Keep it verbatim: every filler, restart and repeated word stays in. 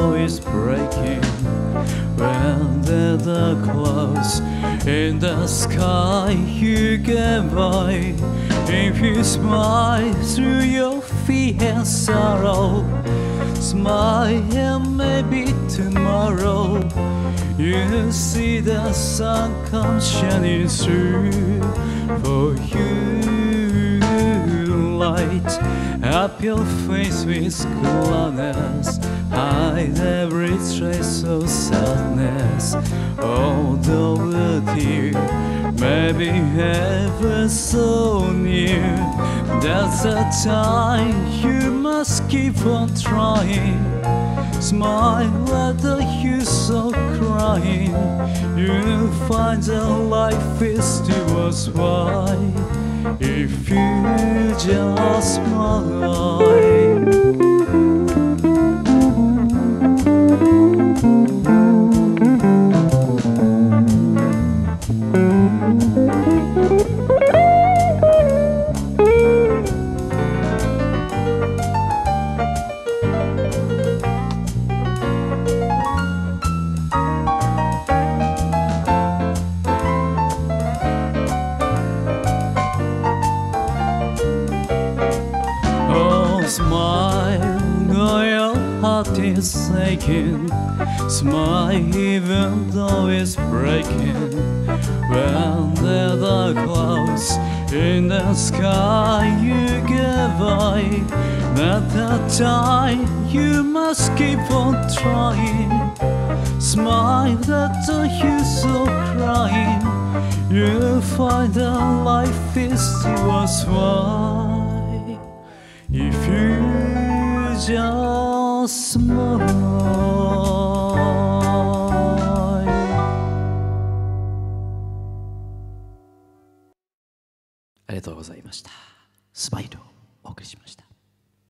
window is breaking, when the dark clouds in the sky you get by. If you smile through your fear and sorrow, smile and maybe tomorrow you'll see the sun come shining through for you. Light up your face with gladness, hide every trace of sadness. Although a tear may be ever so near, that's the time you must keep on trying. Smile at the use of crying, you'll find that life is still worthwhile if you just smile. Smile, though your heart is aching. Smile even though it's breaking. When there are clouds in the sky you get by, at that time you must keep on trying. Smile at the use of crying, you'll find that life is still worthwhile if you just smile. ありがとうございました。スマイルをお送りしました。